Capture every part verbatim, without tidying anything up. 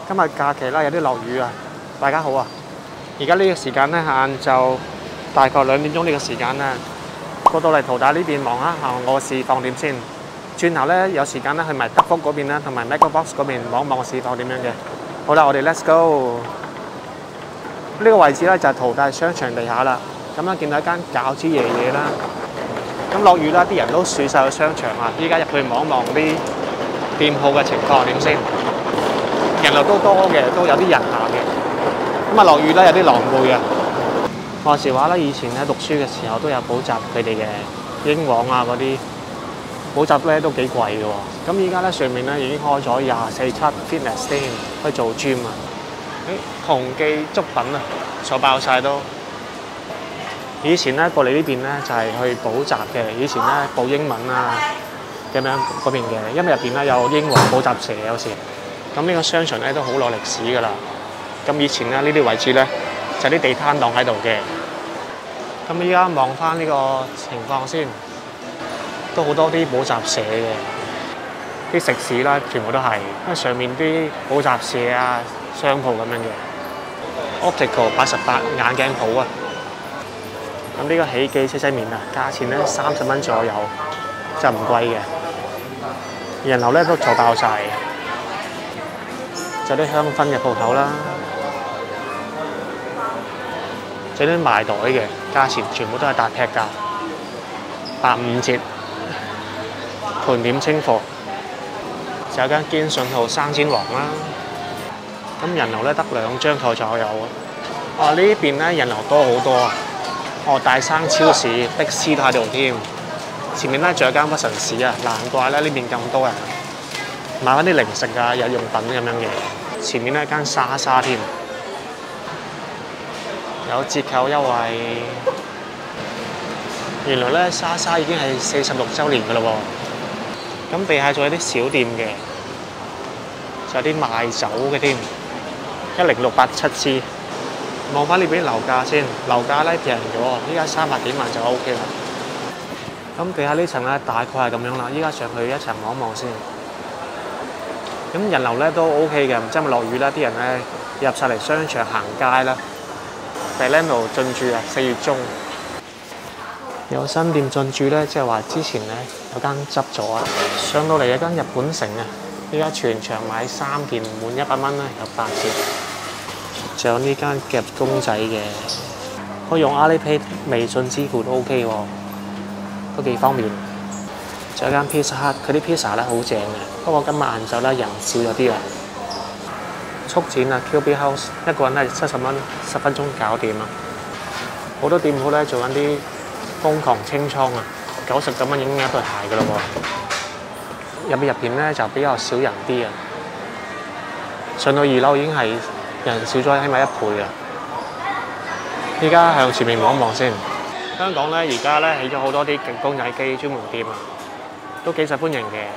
今日假期啦，有啲落雨啊！大家好啊！而家呢個時間咧，晏晝大概兩點鐘呢個時間咧，過到嚟淘大呢邊望下行我市況點先。轉頭咧有時間咧去埋德福嗰邊啦，同埋 MegaBox 嗰邊望一望個市況點樣嘅。好啦，我哋 Let's go。呢個位置咧就係淘大商場地下啦。咁樣見到一間餃子爺爺啦。咁落雨啦，啲人都數晒去商場啊！依家入去望一望啲店鋪嘅情況點先。人流都多嘅，都有啲人下嘅。咁啊落雨咧有啲狼狽啊。話時話咧，以前咧讀書嘅時候都有補習佢哋嘅英皇啊嗰啲補習咧都幾貴嘅喎。咁依家咧上面咧已經開咗廿四七 fitness 店去做 gym 啊。誒紅記粥品啊，坐爆晒都。以前咧過嚟呢邊咧就係去補習嘅，以前咧補英文啊咁樣嗰邊嘅，因為入邊咧有英皇補習社有時。咁呢個商場咧都好耐歷史㗎啦。咁以前咧呢啲位置咧就係啲地攤檔喺度嘅。咁依家望翻呢個情況先，都好多啲補習社嘅，啲食肆啦全部都係，因為上面啲補習社啊、商鋪咁樣嘅。Optical 八十八眼鏡鋪啊。咁呢個喜記車仔麵啊，價錢咧三十蚊左右，就唔貴嘅。人流咧都坐爆晒。有啲香薰嘅鋪頭啦，有啲賣袋嘅，價錢全部都係大劈價，八五折，盤點清貨。就有間堅信號生煎王啦，咁人流咧得兩張台左右啊。哦，呢邊咧人流多好多啊！哦，大生超市、的士都喺度添。前面咧仲有間屈臣氏啊，難怪咧呢邊咁多人買翻啲零食啊、日用品咁樣嘅。前面咧間莎莎添，有折扣優惠。原來咧莎莎已經係四十六週年㗎啦喎。咁地下仲有啲小店嘅，仲有啲賣酒嘅添，一零六八七支。望翻呢邊樓價先，樓價咧平咗，依家三百幾萬就 O K 啦。咁地下呢層咧大概係咁樣啦，依家上去一層望一望先。咁人流咧都 O K 嘅，唔知係咪落雨啦？啲人咧入晒嚟商場行街啦。Delano 進駐啊，四月中有新店進駐咧，即係話之前咧有間執咗啊。上到嚟有間日本城啊，依家全場買三件滿一百蚊啦，有八折。仲有呢間夾公仔嘅，可以用 Alipay 微信支付都 O K 喎，都幾方便。仲有間 Pizza Hut， 佢啲 pizza 咧好正嘅，不過今日晏晝咧人少咗啲啊。速展啊 ，Q B House 一個人係七十蚊，十分鐘搞掂啊！好多店鋪咧做緊啲瘋狂清倉啊，九十九蚊已經有一對鞋噶啦喎。入面入邊咧就比較少人啲啊，上到二樓已經係人少咗起碼一倍啊！依家向前面望一望先，香港咧而家咧起咗好多啲勁公仔機專門店啊！都幾受歡迎嘅，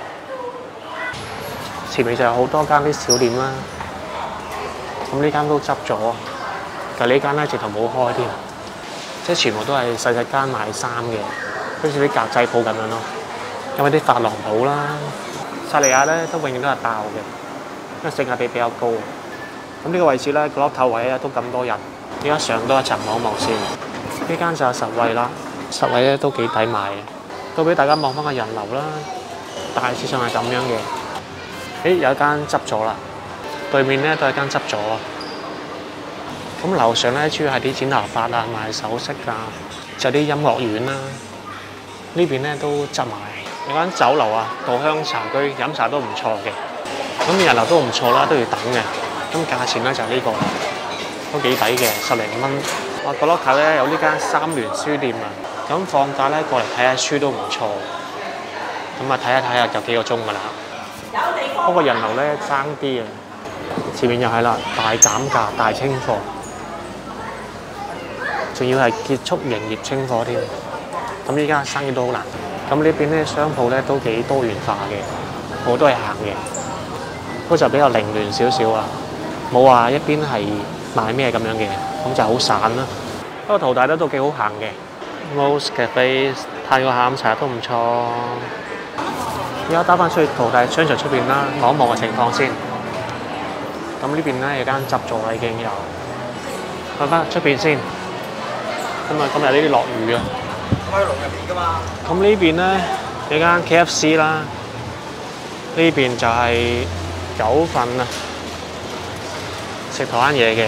前面就有好多間啲小店啦。咁呢間都執咗，但係呢間咧直頭冇開添，即係全部都係細細間賣衫嘅，好似啲格仔鋪咁樣咯。有啲髮廊鋪啦，薩莉亞咧都永遠都係爆嘅，因為性價比比較高。咁呢個位置咧個落頭位咧都咁多人，而家上多一層望一望先。呢間就係實惠啦，實惠咧都幾抵買嘅。都俾大家望翻個人流啦，大致上係咁樣嘅。誒有一間執咗啦，對面咧都係間執咗啊。咁樓上咧主要係啲剪頭髮啊、賣首飾啊，仲有啲音樂院啦。呢邊咧都執埋。有間酒樓啊，稻香茶居飲茶都唔錯嘅。咁人流都唔錯啦，都要等嘅。咁價錢咧就係呢個，都幾抵嘅，十零蚊。我角落頭咧有呢間三聯書店啊。咁放假咧過嚟睇下書都唔錯，咁啊睇下睇下就幾個鐘㗎啦。不過人流咧爭啲啊，前面又係啦，大減價、大清貨，仲要係結束營業清貨添。咁依家生意都好難。咁呢邊咧商鋪咧都幾多元化嘅，好多係行嘅，不過就比較凌亂少少啊，冇話一邊係賣咩咁樣嘅，咁就好散啦。不過淘大都都幾好行嘅。Most Cafe 嘆個下午茶都唔錯。而家打翻出去淘大商場出邊啦，望一望個情況先。 咁呢邊咧有間執咗啦，已經有。去翻出邊先。咁啊，今日呢啲落雨啊。 咁喺籠入邊㗎嘛。 咁呢邊咧有間 K F C 啦，呢邊就係九份啊，食台灣嘢嘅。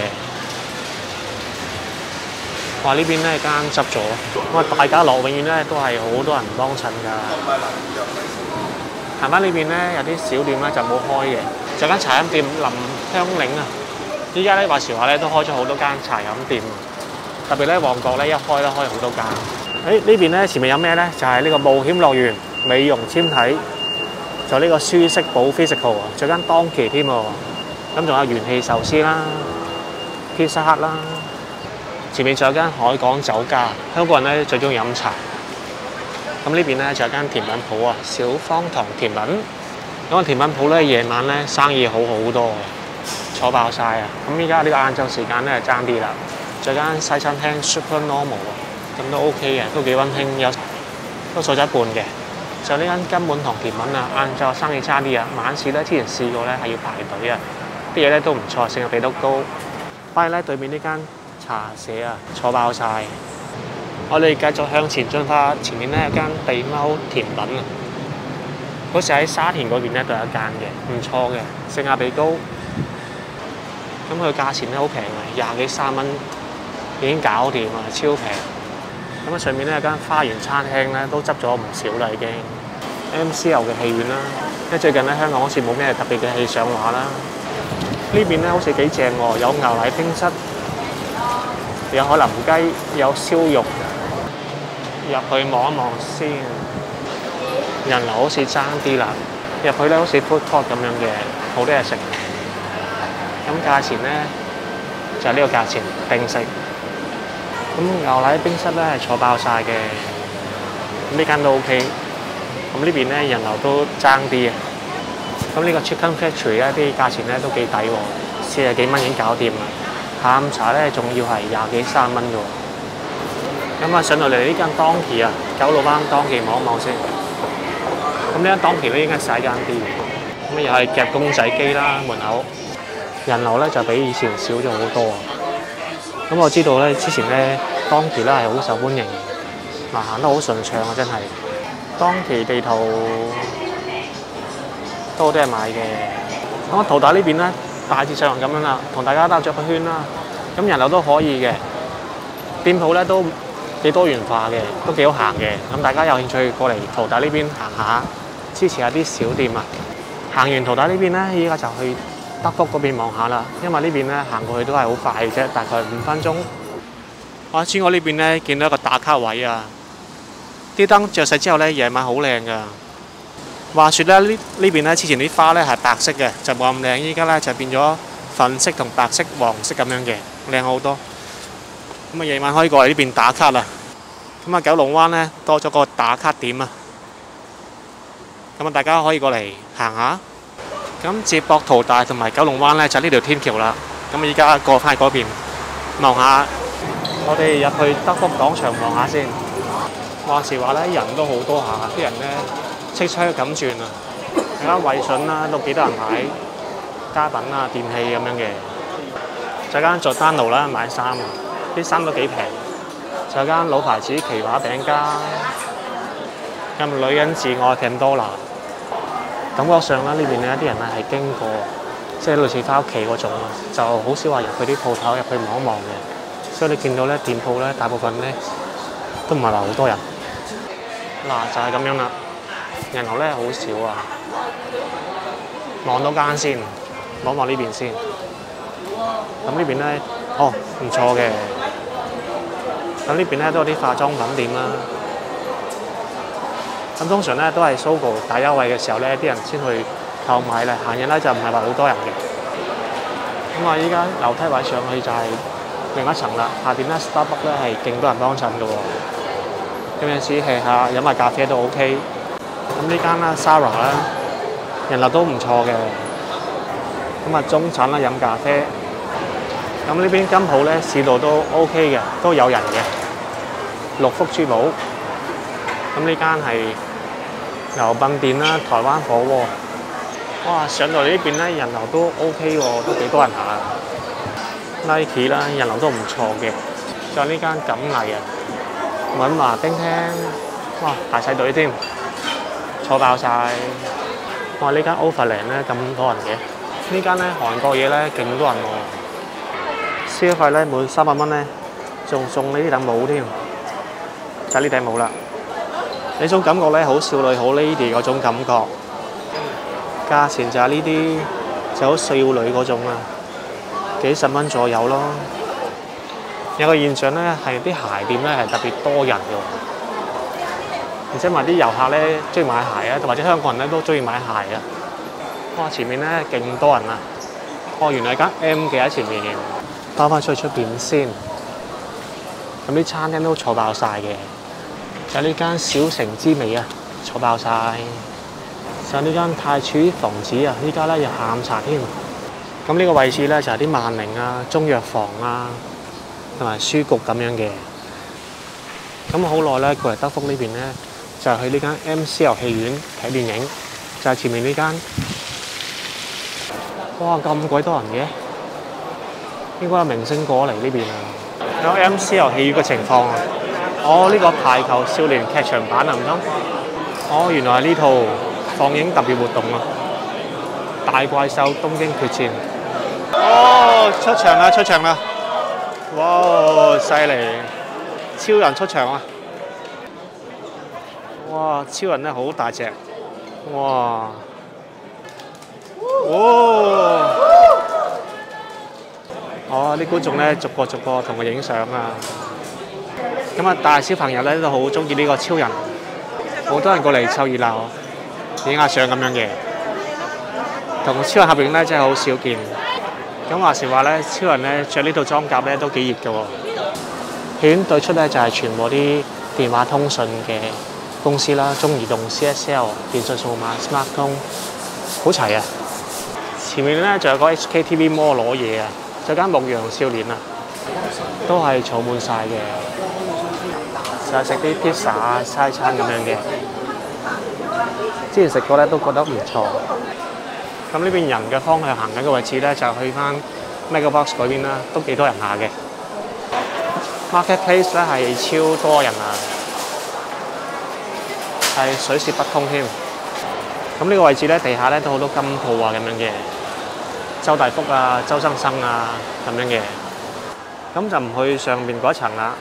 哇！呢邊咧間執咗，咁啊大家樂永遠咧都係好多人幫襯㗎。行翻呢邊咧有啲小店咧就冇開嘅，就間茶飲店林香檸啊。依家咧話時話咧都開咗好多間茶飲店，特別咧旺角咧一開咧開好多間。誒呢邊咧前面有咩咧？就係呢個冒險樂園、美容纖體，就呢個舒適寶 physical 啊，仲有間當期添喎。咁仲有元氣壽司啦、Pizza Hut啦。前面仲有間海港酒家，香港人咧最中意飲茶。咁呢邊咧仲有間甜品鋪啊，小方糖甜品。咁個甜品鋪咧夜晚咧生意好好多，坐爆晒啊！咁依家呢個晏晝時間咧就爭啲啦。仲有間西餐廳 Super Normal 啊，咁都 OK 嘅，都幾溫馨，有都坐咗一半嘅。就呢間金滿堂甜品啊，晏晝生意差啲啊，晚市咧之前試過咧係要排隊啊，啲嘢咧都唔錯，性價比都高。反而咧對面呢間茶社啊，坐爆晒。我哋繼續向前進發，前面咧有間地貓甜品啊，好似喺沙田嗰邊咧都有一間嘅，唔錯嘅，性價比高。咁佢價錢咧好平嘅，廿幾三蚊已經搞掂啊，超平。咁啊上面咧有間花園餐廳咧都執咗唔少啦已經。M C L 嘅戲院啦，因為最近咧香港好似冇咩特別嘅戲上畫啦。呢邊咧好似幾正喎，有牛奶冰室。有海南雞，有燒肉，入去望一望先。人流好似爭啲啦，入去咧好似 food court 咁樣嘅，好多嘢食。咁價錢咧就係呢個價錢，定食。咁牛奶冰室咧係坐爆晒嘅，咁呢間都 OK。咁呢邊咧人流都爭啲嘅。咁呢個 Chicken Factory 咧啲價錢咧都幾抵喎，四十幾蚊已經搞掂啦。下午茶咧仲要係廿幾三蚊嘅喎，咁啊上到嚟呢間當期啊，九龍灣當期望一望先。咁呢間當期咧應該細間啲，咁啊又係夾公仔機啦，門口人流咧就比以前少咗好多。咁我知道咧之前咧當期咧係好受歡迎，嗱行得好順暢啊真係。當期地圖都好多人買嘅，咁啊淘大呢邊咧。大致上咁樣啦，同大家兜咗個圈啦。咁人流都可以嘅，店鋪咧都幾多元化嘅，都幾好行嘅。咁大家有興趣過嚟淘大呢邊行下，支持下啲小店啊。行完淘大呢邊咧，依家就去德福嗰邊望下啦。因為呢邊咧行過去都係好快嘅啫，大概五分鐘。我喺我呢邊咧見到一個打卡位啊，啲燈着晒之後咧，夜晚好靚㗎。話説咧，呢呢邊咧之前啲花咧係白色嘅，就冇咁靚。依家咧就變咗粉色同白色、黃色咁樣嘅，靚好多。咁啊，夜晚可以過嚟呢邊打卡啦。咁啊，九龍灣咧多咗個打卡點啊。咁啊，大家可以過嚟行下。咁接駁淘大同埋九龍灣咧就呢條天橋啦。咁啊，依家過翻去嗰邊望下。我哋入去德福廣場望下先。話時話咧，人都好多下，啲人咧〜車車咁轉啊！而家惠順啦，都幾多人買家品啊、電器咁樣嘅。就間佐丹奴啦，買衫啊，啲衫都幾平。就有間老牌子奇華餅家，咁女人自愛 Pandora。感覺上啦，呢邊咧啲人啊係經過，即係類似翻屋企嗰種啊，就好少話入去啲鋪頭入去望一望嘅。所以你見到咧店鋪咧，大部分咧都唔係話好多人。嗱，就係咁樣啦。人流咧好少啊，望多間先，望望呢邊先。咁呢邊咧，哦唔錯嘅。咁呢邊咧都有啲化妝品店啦。咁通常咧都係 Sogo 大優惠嘅時候咧，啲人先去購買啦。閒日咧就唔係話好多人嘅。咁啊，依家樓梯位上去就係另一層啦。下邊咧 Starbucks 咧係勁多人幫襯嘅喎。有陣時係下飲下咖啡都 OK。咁呢間啦 Zara 啦，人流都唔錯嘅。咁啊中產啦飲咖啡。咁呢邊金鋪咧市道都 OK 嘅，都有人嘅。六福珠寶。咁呢間係牛蒡店啦，台灣火鍋。 哇！上到嚟呢邊咧，人流都 OK 喎，都幾多人下。Nike 啦，人流都唔錯嘅。仲有呢間錦麗啊，敏華冰廳，哇大細隊添，坐爆晒。哇！呢間 Overland 咧咁多人嘅，呢間咧韓國嘢咧勁多人喎。消費咧每三百蚊咧，仲送呢啲頂帽添，就係呢頂帽啦。呢種感覺咧好少女好 lady 嗰種感覺，價錢就係呢啲就好少女嗰種啊，幾十蚊左右咯。有個現象咧係啲鞋店咧係特別多人嘅，而且埋啲遊客咧中意買鞋啊，或者香港人咧都中意買鞋啊。哇！前面咧勁多人啊！哦，原來間 M 記喺前面，包翻出去出邊先。咁啲餐廳都坐爆晒嘅。就呢間小城之味啊，坐爆晒。就呢間太廚房子啊，依家咧有下午茶添。咁呢個位置咧就係啲萬寧啊、中藥房啊，同埋書局咁樣嘅。咁好耐咧過嚟德福呢邊咧，就係去呢間 M C L 戲院睇電影，就係前面呢間。哇！咁鬼多人嘅，應該有明星過嚟呢邊啊。有 M C L 戲院嘅情況啊。哦，呢個排球少年劇場版啊，唔通？哦，原來係呢套放映特別活動啊！大怪獸東京決戰。哦，出場啦，出場啦！哇，犀利！超人出場啊！哇，超人咧好大隻！哇！哦！哦，啲觀眾咧逐個逐個同佢影相啊！咁啊，大小朋友咧都好中意呢個超人，好多人過嚟湊熱鬧，影下相咁樣嘅。同超人合影咧真係好少見。咁話時話咧，超人咧着呢套裝甲咧都幾熱嘅喎。戲院對出咧就係全部啲電話通訊嘅公司啦，中移動、C S L、電訊數碼、Smartphone，好齊啊！前面咧仲有個 H K T V Mall攞嘢啊，仲有間牧羊少年啊，都係坐滿晒嘅。就係食啲 pizza 啊、西餐咁樣嘅，之前食過咧都覺得唔錯。咁呢邊人嘅方向行緊嘅位置咧，就去翻 Megabox 嗰邊啦，都幾多人下嘅。Marketplace 咧係超多人啊，係水泄不通添。咁呢個位置咧，地下咧都好多金鋪啊咁樣嘅，周大福啊、周生生啊咁樣嘅。咁就唔去上面嗰一層啦。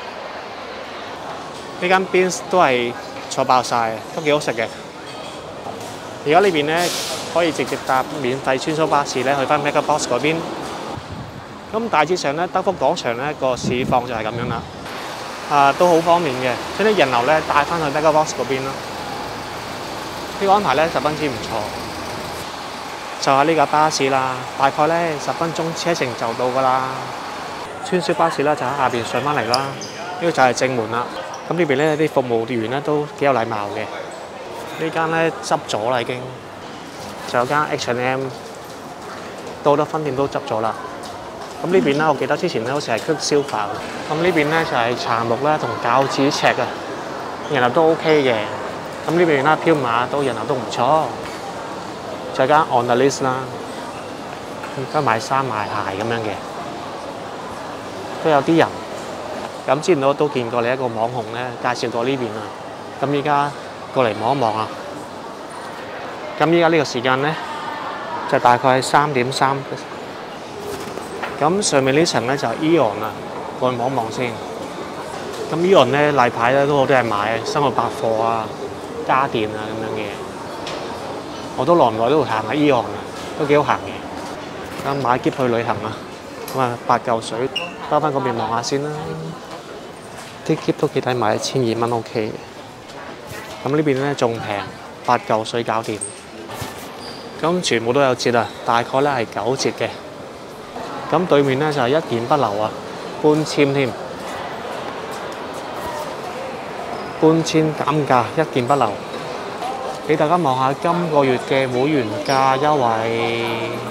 呢間 Beans 都係坐爆晒，都幾好食嘅。而家呢邊咧可以直接搭免費穿梭巴士咧去翻 Megabox 嗰邊。咁大致上咧，德福廣場咧個市況就係咁樣啦。啊，都好方便嘅，將啲人流咧帶翻去 Megabox 嗰邊咯。呢個安排咧十分之唔錯。就係呢架巴士啦，大概咧十分鐘車程就到㗎啦。穿梭巴士咧就喺下邊上翻嚟啦。呢個就係正門啦。咁呢邊咧啲服務員咧都幾有禮貌嘅。呢間咧執咗啦已經，仲有間 H and M， 到好多分店都執咗啦。咁呢邊咧，我記得之前咧好似係 Quicksilver。咁呢邊咧就係茶木啦同餃子尺啊，人流都 OK 嘅。咁呢邊啦飄馬都人流都唔錯。仲有間 On the List 啦，而家買衫買鞋咁樣嘅，都有啲人。咁之前我都見過你一個網紅咧介紹過呢邊啊，咁依家過嚟望一望啊。咁依家呢個時間咧就大概係三點三。咁上面呢層咧就係 Eon 啊，過去望一望先。咁 Eon 咧例牌咧都好多人買，生活百貨啊、家電啊咁樣嘅。我都耐唔耐都會行下 Eon 啊，都幾好行嘅。咁買喼去旅行啊，咁啊八嚿水，包翻嗰邊望下先啦。啲喼都幾抵買，一千二蚊 OK 嘅。咁呢邊咧仲平，八嚿水搞掂。咁全部都有折啊，大概咧係九折嘅。咁對面咧就係一件不留啊，搬遷添，搬遷減價一件不留。俾大家望下今個月嘅會員價優惠，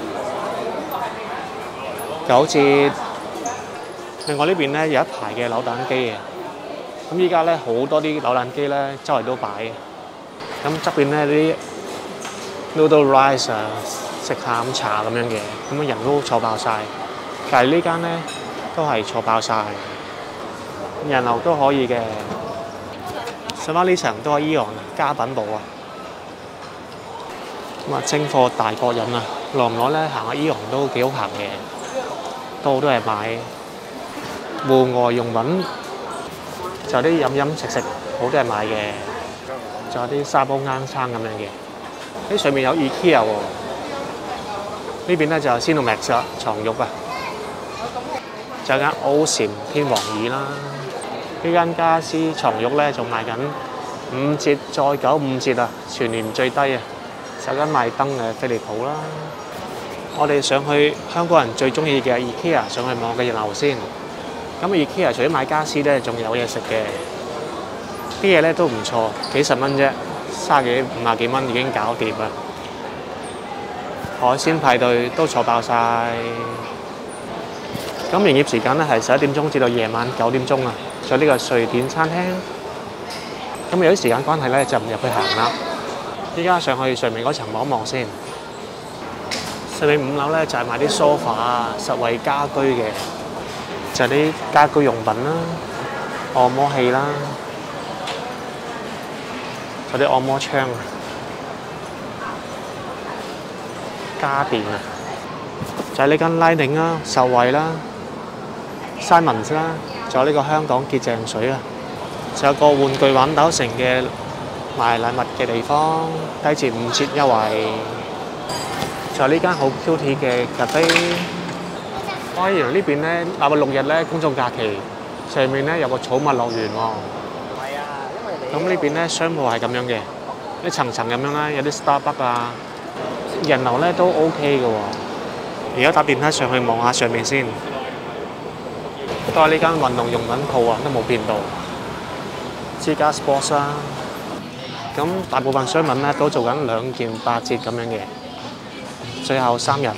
九折。另外呢邊咧有一排嘅扭蛋機嘅。咁依家咧好多啲扭蛋機咧，周圍都擺。咁側邊咧啲 noodle rice 啊，食下午茶咁樣嘅，咁啊人都坐爆晒。但係呢間咧都係坐爆晒，人流都可以嘅。上翻呢層都係依行家品部啊。咁啊，清貨大國人啊，耐唔耐咧行下依行都幾好行嘅，都好多人買戶外用品，就啲飲飲食食好多人買嘅，仲有啲沙煲罌罉咁樣嘅。喺上面有 IKEA 喎，呢邊咧就係 Cinemas 床褥啊，仲有間歐禪天王椅啦。呢間家私床褥咧仲賣緊五折再九五折啊，全年最低啊！就間賣燈嘅飛利浦啦。我哋上去香港人最中意嘅 IKEA 上去望嘅熱鬧先。咁 IKEA 除咗買家私咧，仲有嘢食嘅，啲嘢咧都唔錯，幾十蚊啫，卅幾五廿幾蚊已經搞掂啦。海鮮派對都坐爆晒。咁營業時間咧係十一點鐘至到夜晚九點鐘啊。仲有呢個瑞典餐廳。咁有啲時間關係咧，就唔入去行啦。依家上去上面嗰層望一望先。上面五樓咧就係賣啲梳化啊、實惠家居嘅，就係啲家居用品啦、按摩器啦，有啲按摩槍啊、家電啊，就係呢間拉寧啦、受惠啦、Simons 啦，仲有呢個香港潔淨水啊，仲有個玩具玩斗城嘅賣禮物嘅地方，低至五折優惠。仲有呢間好 cute 嘅咖啡。哇！原來呢邊咧，禮拜六日咧公眾假期，上面咧有個寵物樂園喎。係啊，因為咁呢邊咧商鋪係咁樣嘅，一層層咁樣啦，有啲 Starbucks 啊，人流咧都 OK 嘅喎。而家搭電梯上去望下上面先，都係呢間運動用品鋪啊，都冇變到。之家 Sports 啦，咁大部分商品咧都做緊兩件八折咁樣嘅。最後三日，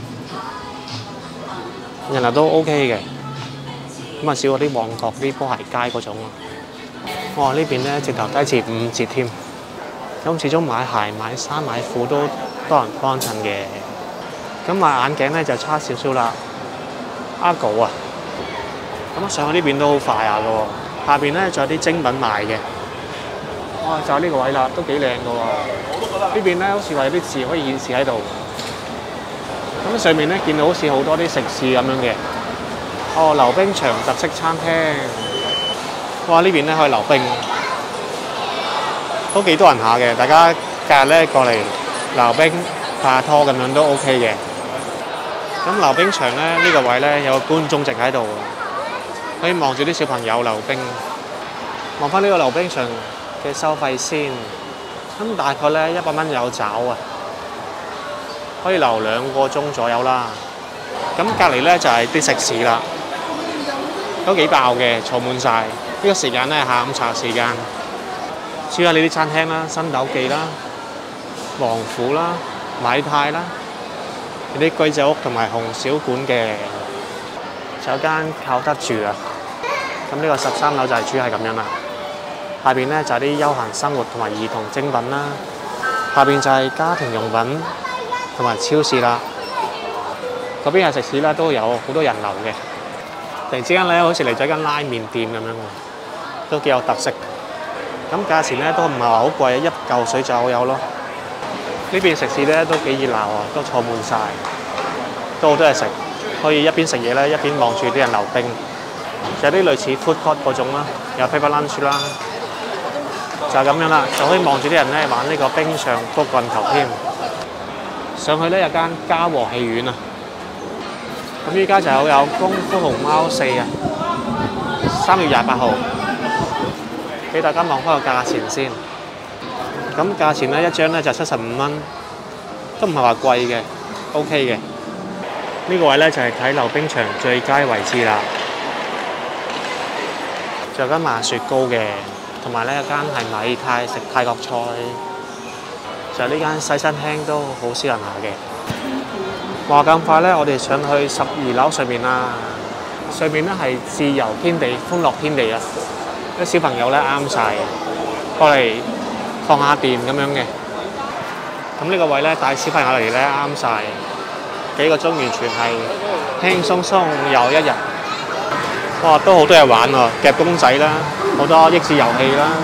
人流都 OK 嘅，咁啊少嗰啲旺角啲波鞋街嗰種啊。哇！呢邊咧直頭低至五折添，咁始終買鞋、買衫、買褲都多人幫襯嘅。咁買眼鏡咧就差少少啦。Argo 啊，咁上去呢邊都好快下嘅喎，下邊咧仲有啲精品賣嘅。哇！就係呢個位啦，都幾靚嘅喎。呢邊咧好似話有啲字可以顯示喺度。咁上面咧見到好似好多啲食肆咁樣嘅。哦，溜冰場特色餐廳。哇！呢邊咧可以溜冰，都幾多人下嘅。大家假日咧過嚟溜冰、拍拖咁樣都 OK 嘅。咁溜冰場咧呢個位咧有個觀眾席喺度，可以望住啲小朋友溜冰。望翻呢個溜冰場嘅收費先，咁大概咧一百蚊有找啊。可以留兩個鐘左右啦。咁隔離咧就係啲食肆啦，都幾爆嘅，坐滿晒。呢個時間咧下午茶時間，主要係呢啲餐廳啦，新豆記啦、王府啦、米泰啦，有啲居酒屋同埋紅小館嘅，仲有間靠得住啊。咁呢個十三樓就係主要係咁樣啦。下邊咧就係啲休閒生活同埋兒童精品啦，下邊就係家庭用品同埋超市啦。嗰邊係食肆啦，都有好多人流嘅。突然之間咧，好似嚟咗間拉麵店咁樣喎，都幾有特色。咁價錢咧都唔係話好貴，一嚿水就有咯。呢邊食肆咧都幾熱鬧啊，都坐滿晒，都好多嘢食，可以一邊食嘢咧一邊望住啲人溜冰。有啲類似 food court 嗰種啦，有 paper lunch 啦，就係咁樣啦，就可以望住啲人咧玩呢個冰上曲棍球添。上去咧有間嘉禾戲院啊，咁依家就有有功夫熊貓四啊，三月廿八號，俾大家望翻個價錢先。咁價錢咧一張咧就七十五蚊，都唔係話貴嘅 ，OK 嘅。呢個位咧就係睇溜冰場最佳位置啦。仲有間賣雪糕嘅，同埋咧有間係米泰食泰國菜。就呢間西餐廳都好少人下嘅。話咁快咧，我哋上去十二樓上面啦。上面咧係自由天地、歡樂天地啊！啲小朋友咧啱晒，過嚟放下電咁樣嘅。 咁呢個位咧帶小朋友嚟咧啱晒，幾個鐘完全係輕鬆鬆又一日。哇，都好多嘢玩喎，夾公仔啦，好多益智遊戲啦。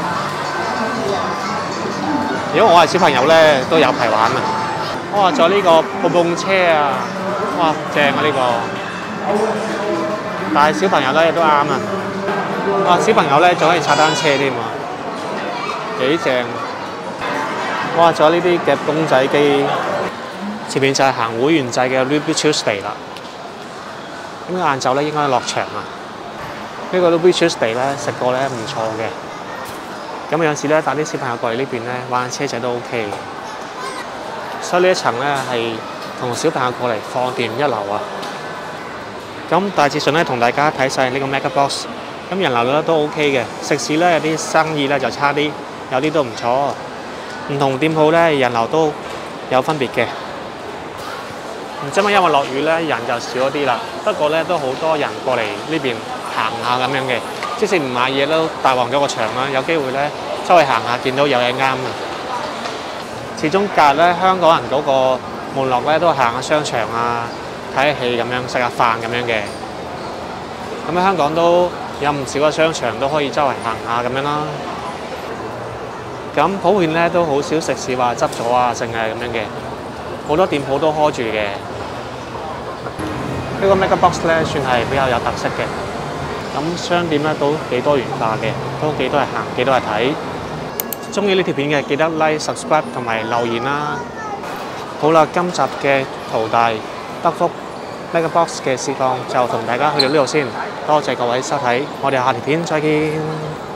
如果我係小朋友咧，都有排玩啊！哇，仲有呢個碰碰車啊！哇，正啊呢個！但係小朋友咧都啱啊！哇，小朋友咧仲可以踩單車添啊，幾正！哇，仲有呢啲夾公仔機，前面就係行會員制嘅 Ruby Tuesday 啦。咁晏晝咧應該落場啊！呢個 Ruby Tuesday 咧食過咧唔錯嘅。咁有時咧帶啲小朋友過嚟呢邊咧玩車仔都 OK 嘅，所以呢一層咧係同小朋友過嚟放電一流啊！咁大致上咧同大家睇晒呢個 Mega Box， 咁人流咧都 OK 嘅，食肆咧有啲生意咧就差啲，有啲都唔錯。唔同店鋪咧人流都有分別嘅。唔知乜因為落雨咧人就少咗啲啦，不過咧都好多人過嚟呢邊行下咁樣嘅。即使唔買嘢都大旺咗個場啦，有機會咧周圍行下，見到有嘢啱啊！始終隔咧香港人嗰個門落咧都行下商場啊，睇下戲咁樣，食下飯咁樣嘅。咁喺香港都有唔少嘅商場都可以周圍行下咁樣啦。咁普遍咧都好少食肆話執咗啊，淨係咁樣嘅，好多店鋪都開住嘅。呢個 Mega Box 咧算係比較有特色嘅。咁商店咧都幾多元化嘅，都幾多人行，幾多人睇。中意呢條片嘅記得 like、subscribe 同埋留言啦。好啦，今集嘅淘大德福 Mega Box 嘅試講就同大家去到呢度先，多謝各位收睇，我哋下條片再見。